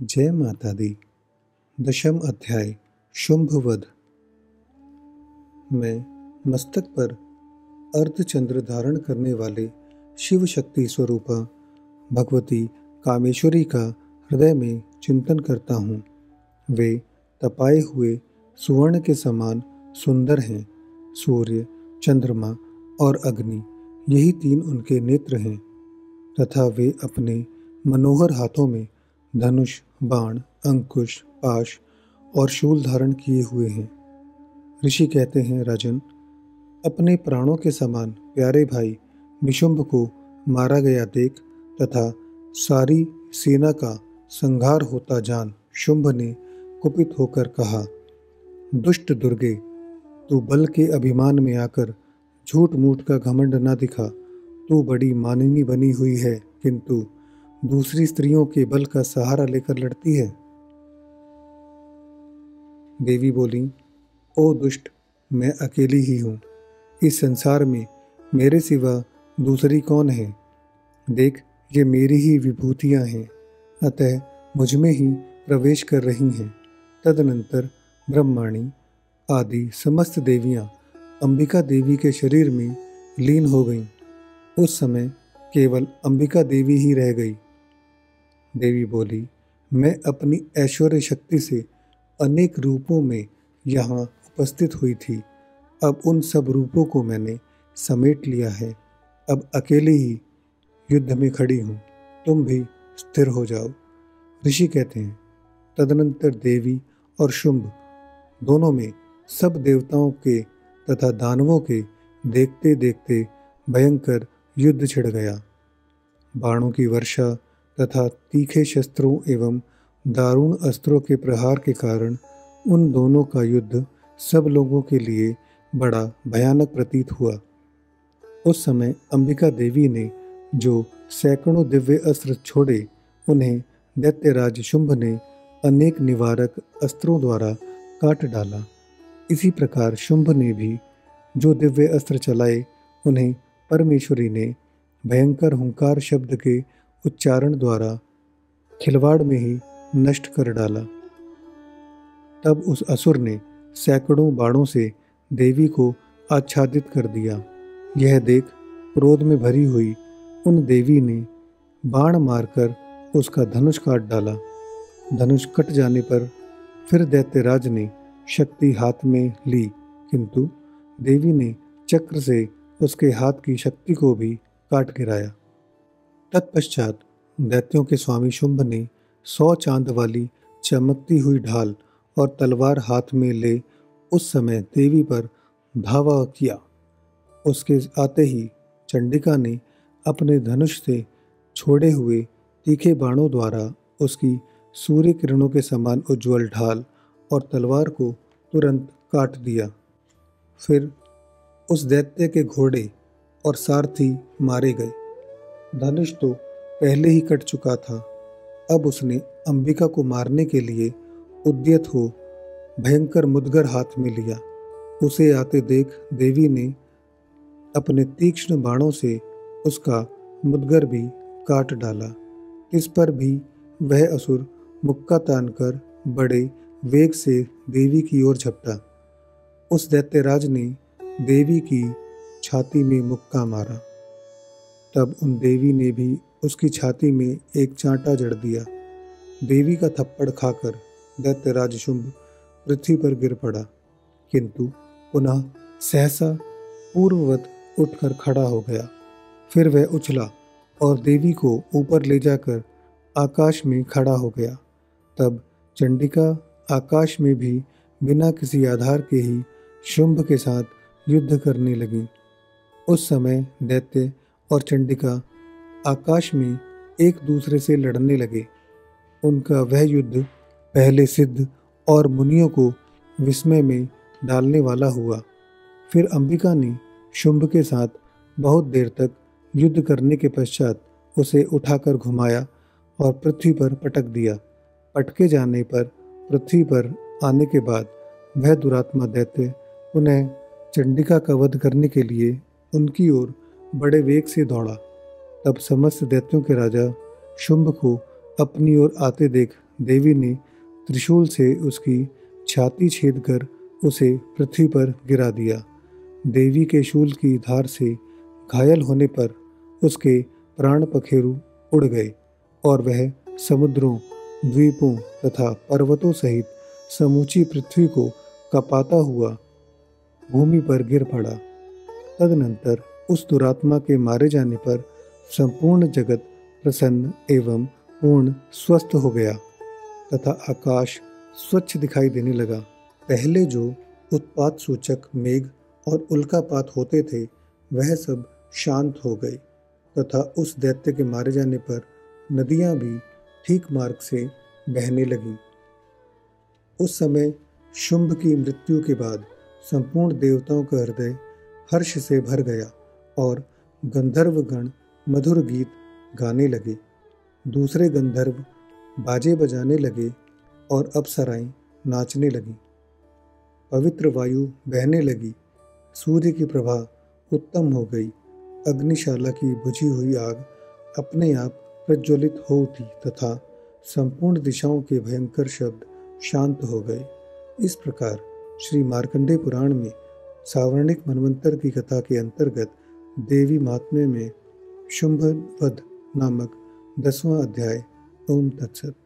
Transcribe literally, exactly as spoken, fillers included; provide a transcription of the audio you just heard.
जय माता दी। दशम अध्याय शुंभ वध। मैं मस्तक पर अर्धचंद्र धारण करने वाले शिव शक्ति स्वरूपा भगवती कामेश्वरी का हृदय में चिंतन करता हूँ। वे तपाए हुए सुवर्ण के समान सुंदर हैं। सूर्य, चंद्रमा और अग्नि, यही तीन उनके नेत्र हैं तथा वे अपने मनोहर हाथों में धनुष, बाण, अंकुश, पाश और शूल धारण किए हुए हैं। ऋषि कहते हैं, राजन, अपने प्राणों के समान प्यारे भाई निशुंभ को मारा गया देख तथा सारी सेना का संहार होता जान शुंभ ने कुपित होकर कहा, दुष्ट दुर्गे, तू बल के अभिमान में आकर झूठ मूठ का घमंड न दिखा। तू बड़ी मानिनी बनी हुई है, किंतु दूसरी स्त्रियों के बल का सहारा लेकर लड़ती है। देवी बोली, ओ दुष्ट, मैं अकेली ही हूँ। इस संसार में मेरे सिवा दूसरी कौन है? देख, ये मेरी ही विभूतियाँ हैं, अतः मुझ में ही प्रवेश कर रही हैं। तदनंतर ब्रह्माणी आदि समस्त देवियाँ अंबिका देवी के शरीर में लीन हो गईं। उस समय केवल अंबिका देवी ही रह गई। देवी बोली, मैं अपनी ऐश्वर्य शक्ति से अनेक रूपों में यहाँ उपस्थित हुई थी। अब उन सब रूपों को मैंने समेट लिया है। अब अकेले ही युद्ध में खड़ी हूँ। तुम भी स्थिर हो जाओ। ऋषि कहते हैं, तदनंतर देवी और शुंभ दोनों में सब देवताओं के तथा दानवों के देखते देखते भयंकर युद्ध छिड़ गया। बाणों की वर्षा तथा तीखे शस्त्रों एवं दारुण अस्त्रों के प्रहार के कारण उन दोनों का युद्ध सब लोगों के लिए बड़ा भयानक प्रतीत हुआ। उस समय अंबिका देवी ने जो सैकड़ों दिव्य अस्त्र छोड़े, उन्हें दैत्यराज शुंभ ने अनेक निवारक अस्त्रों द्वारा काट डाला। इसी प्रकार शुंभ ने भी जो दिव्य अस्त्र चलाए, उन्हें परमेश्वरी ने भयंकर हुंकार शब्द के उच्चारण द्वारा खिलवाड़ में ही नष्ट कर डाला। तब उस असुर ने सैकड़ों बाणों से देवी को आच्छादित कर दिया। यह देख क्रोध में भरी हुई उन देवी ने बाण मारकर उसका धनुष काट डाला। धनुष कट जाने पर फिर दैत्यराज ने शक्ति हाथ में ली, किंतु देवी ने चक्र से उसके हाथ की शक्ति को भी काट गिराया। तत्पश्चात दैत्यों के स्वामी शुंभ ने सौ चांद वाली चमकती हुई ढाल और तलवार हाथ में ले उस समय देवी पर धावा किया। उसके आते ही चंडिका ने अपने धनुष से छोड़े हुए तीखे बाणों द्वारा उसकी सूर्य किरणों के समान उज्ज्वल ढाल और तलवार को तुरंत काट दिया। फिर उस दैत्य के घोड़े और सारथी मारे गए। धनुष तो पहले ही कट चुका था। अब उसने अंबिका को मारने के लिए उद्यत हो भयंकर मुदगर हाथ में लिया। उसे आते देख देवी ने अपने तीक्ष्ण बाणों से उसका मुदगर भी काट डाला। इस पर भी वह असुर मुक्का तानकर बड़े वेग से देवी की ओर झपटा। उस दैत्यराज ने देवी की छाती में मुक्का मारा। तब उन देवी ने भी उसकी छाती में एक चांटा जड़ दिया। देवी का थप्पड़ खाकर दैत्यराज शुंभ पृथ्वी पर गिर पड़ा, किंतु पुनः सहसा पूर्ववत उठकर खड़ा हो गया। फिर वह उछला और देवी को ऊपर ले जाकर आकाश में खड़ा हो गया। तब चंडिका आकाश में भी बिना किसी आधार के ही शुंभ के साथ युद्ध करने लगी। उस समय दैत्य और चंडिका आकाश में एक दूसरे से लड़ने लगे। उनका वह युद्ध पहले सिद्ध और मुनियों को विस्मय में डालने वाला हुआ। फिर अंबिका ने शुंभ के साथ बहुत देर तक युद्ध करने के पश्चात उसे उठाकर घुमाया और पृथ्वी पर पटक दिया। पटके जाने पर पृथ्वी पर आने के बाद वह दुरात्मा दैत्य पुनः चंडिका का वध करने के लिए उनकी ओर बड़े वेग से दौड़ा। तब समस्त दैत्यों के राजा शुंभ को अपनी ओर आते देख देवी ने त्रिशूल से उसकी छाती छेद कर उसे पृथ्वी पर गिरा दिया। देवी के शूल की धार से घायल होने पर उसके प्राण पखेरु उड़ गए और वह समुद्रों, द्वीपों तथा पर्वतों सहित समूची पृथ्वी को कपाता हुआ भूमि पर गिर पड़ा। तदनंतर उस दुरात्मा के मारे जाने पर संपूर्ण जगत प्रसन्न एवं पूर्ण स्वस्थ हो गया तथा आकाश स्वच्छ दिखाई देने लगा। पहले जो उत्पात सूचक मेघ और उल्कापात होते थे वह सब शांत हो गए तथा उस दैत्य के मारे जाने पर नदियां भी ठीक मार्ग से बहने लगीं। उस समय शुंभ की मृत्यु के बाद संपूर्ण देवताओं का हृदय हर्ष से भर गया और गंधर्व गण मधुर गीत गाने लगे। दूसरे गंधर्व बाजे बजाने लगे और अप्सराएं नाचने लगीं। पवित्र वायु बहने लगी, सूर्य की प्रभा उत्तम हो गई, अग्निशाला की बुझी हुई आग अपने आप प्रज्वलित हो उठी तथा संपूर्ण दिशाओं के भयंकर शब्द शांत हो गए। इस प्रकार श्री मार्कंडेय पुराण में सावर्णिक मनवंतर की कथा के अंतर्गत देवी महात्म्य में शुंभ वध नामक दसवां अध्याय। ओम तत्सत।